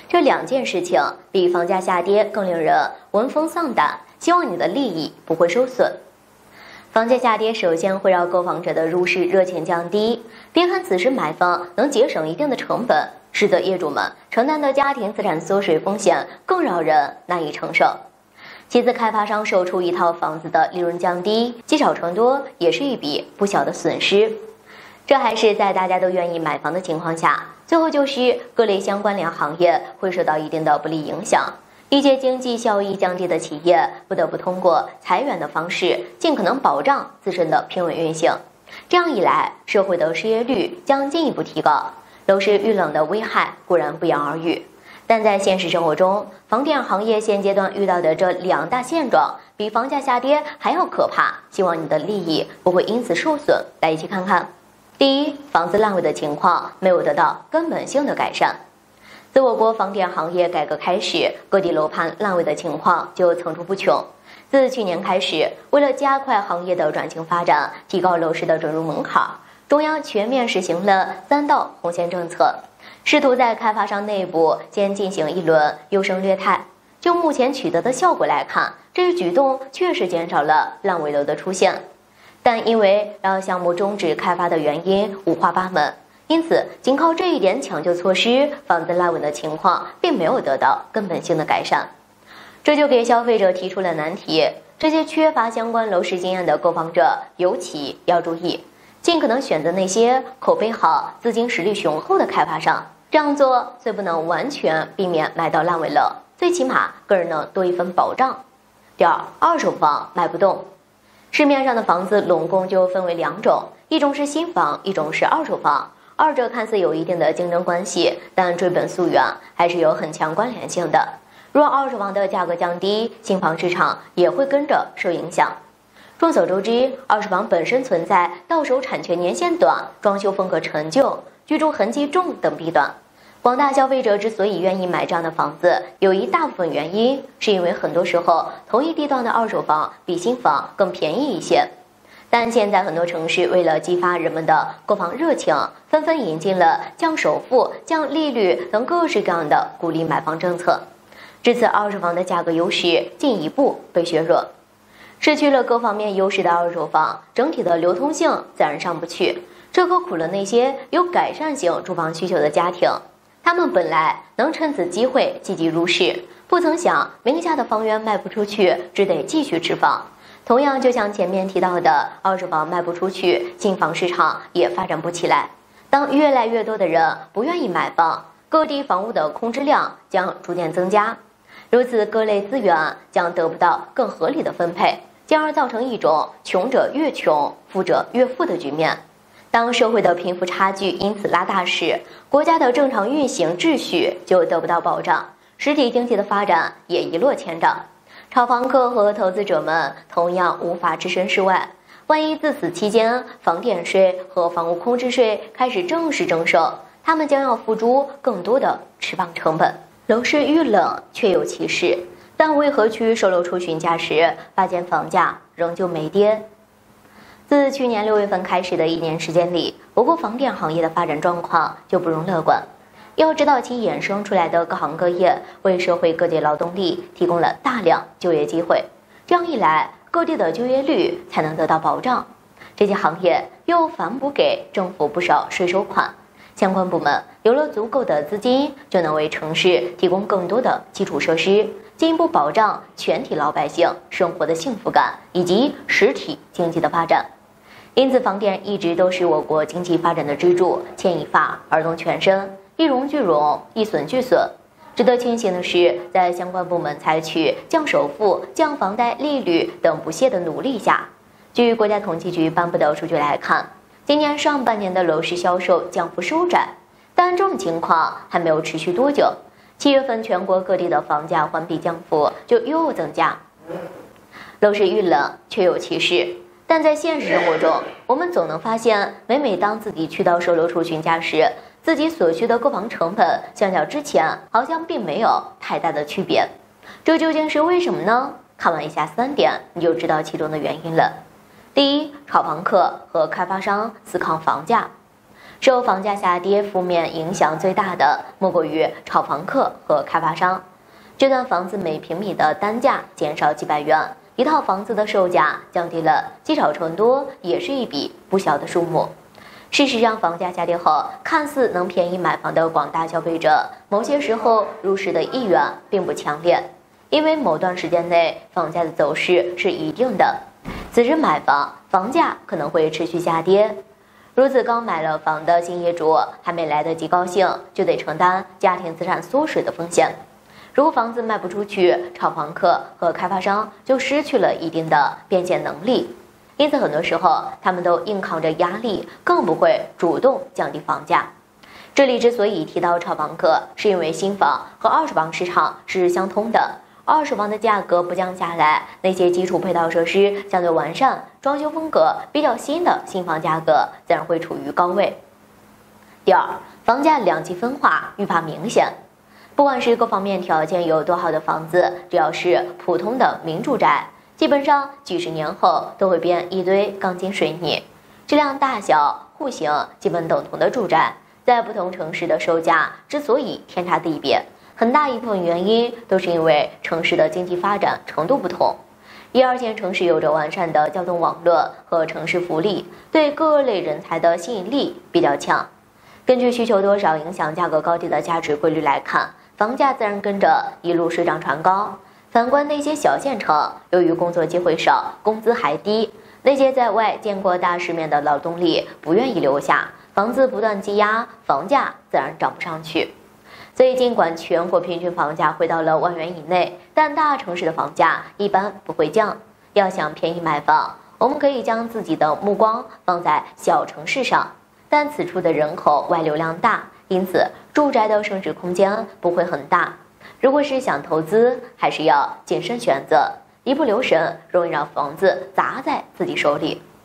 这两件事情比房价下跌更令人闻风丧胆，希望你的利益不会受损。房价下跌首先会让购房者的入市热情降低，别看此时买房能节省一定的成本，实则业主们承担的家庭资产缩水风险更让人难以承受。其次，开发商售出一套房子的利润降低，积少成多也是一笔不小的损失。这还是在大家都愿意买房的情况下。最后就是各类相关联行业会受到一定的不利影响，一些经济效益降低的企业不得不通过裁员的方式，尽可能保障自身的平稳运行。这样一来，社会的失业率将进一步提高，楼市遇冷的危害固然不言而喻。但在现实生活中，房地产行业现阶段遇到的这两大现状，比房价下跌还要可怕。希望你的利益不会因此受损。来一起看看。第一，房子烂尾的情况没有得到根本性的改善。自我国房地产行业改革开始，各地楼盘烂尾的情况就层出不穷。自去年开始，为了加快行业的转型发展，提高楼市的准入门槛，中央全面实行了3道红线政策，试图在开发商内部先进行一轮优胜劣汰。就目前取得的效果来看，这一举动确实减少了烂尾楼的出现。但因为让项目终止开发的原因五花八门，因此仅靠这一点抢救措施，房子烂尾的情况并没有得到根本性的改善。这就给消费者提出了难题，这些缺乏相关楼市经验的购房者尤其要注意，尽可能选择那些口碑好、资金实力雄厚的开发商。这样做虽不能完全避免买到烂尾楼，最起码个人能多一份保障。第二，二手房卖不动。市面上的房子拢共就分为2种，一种是新房，一种是二手房。二者看似有一定的竞争关系，但追本溯源还是有很强关联性的。若二手房的价格降低，新房市场也会跟着受影响。众所周知，二手房本身存在到手产权年限短、装修风格陈旧、居住痕迹重等弊端。广大消费者之所以愿意买这样的房子，有一大部分原因是因为很多时候同一地段的二手房比新房更便宜一些。但现在很多城市为了激发人们的购房热情，纷纷引进了降首付、降利率等各式各样的鼓励买房政策，至此二手房的价格优势进一步被削弱。失去了各方面优势的二手房，整体的流通性自然上不去，这可苦了那些有改善型住房需求的家庭。他们本来能趁此机会积极入市，不曾想名下的房源卖不出去，只得继续持房。同样，就像前面提到的，二手房卖不出去，新房市场也发展不起来。当越来越多的人不愿意买房，各地房屋的空置量将逐渐增加，如此各类资源将得不到更合理的分配，进而造成一种穷者越穷、富者越富的局面。当社会的贫富差距因此拉大时，国家的正常运行秩序就得不到保障，实体经济的发展也一落千丈。炒房客和投资者们同样无法置身事外，万一自此期间房地产税和房屋空置税开始正式征收，他们将要付出更多的持房成本。楼市遇冷确有其事，但为何去售楼处询价时，发现房价仍旧没跌？自去年6月份开始的1年时间里，我国房地产行业的发展状况就不容乐观。要知道，其衍生出来的各行各业为社会各界劳动力提供了大量就业机会，这样一来，各地的就业率才能得到保障。这些行业又反哺给政府不少税收款，相关部门有了足够的资金，就能为城市提供更多的基础设施，进一步保障全体老百姓生活的幸福感以及实体经济的发展。因此，房地产一直都是我国经济发展的支柱，牵一发而动全身，一荣俱荣，一损俱损。值得庆幸的是，在相关部门采取降首付、降房贷利率等不懈的努力下，据国家统计局颁布的数据来看，今年上半年的楼市销售降幅收窄，但这种情况还没有持续多久。7月份全国各地的房价环比降幅就又增加。楼市遇冷确有其事。但在现实生活中，我们总能发现，每当自己去到售楼处询价时，自己所需的购房成本相较之前好像并没有太大的区别。这究竟是为什么呢？看完以下3点，你就知道其中的原因了。第一，炒房客和开发商死扛房价。 受房价下跌负面影响最大的莫过于炒房客和开发商。这段房子每平米的单价减少几百元，一套房子的售价降低了积少成多，也是一笔不小的数目。事实上，房价下跌后，看似能便宜买房的广大消费者，某些时候入市的意愿并不强烈，因为某段时间内房价的走势是一定的，此时买房，房价可能会持续下跌。如此刚买了房的新业主还没来得及高兴，就得承担家庭资产缩水的风险。如果房子卖不出去，炒房客和开发商就失去了一定的变现能力，因此很多时候他们都硬扛着压力，更不会主动降低房价。这里之所以提到炒房客，是因为新房和二手房市场是相通的，二手房的价格不降下来，那些基础配套设施相对完善、装修风格比较新的新房价格自然会处于高位。第二，房价两极分化愈发明显。不管是各方面条件有多好的房子，只要是普通的民住宅，基本上几十年后都会变一堆钢筋水泥。质量、大小、户型基本等同的住宅，在不同城市的售价之所以天差地别，很大一部分原因都是因为城市的经济发展程度不同。一二线城市有着完善的交通网络和城市福利，对各类人才的吸引力比较强。根据需求多少影响价格高低的价值规律来看，房价自然跟着一路水涨船高。反观那些小县城，由于工作机会少，工资还低，那些在外见过大世面的劳动力不愿意留下，房子不断积压，房价自然涨不上去。所以尽管全国平均房价回到了1万元以内，但大城市的房价一般不会降。要想便宜买房，我们可以将自己的目光放在小城市上，但此处的人口外流量大，因此住宅的升值空间不会很大。如果是想投资，还是要谨慎选择，一不留神容易让房子砸在自己手里。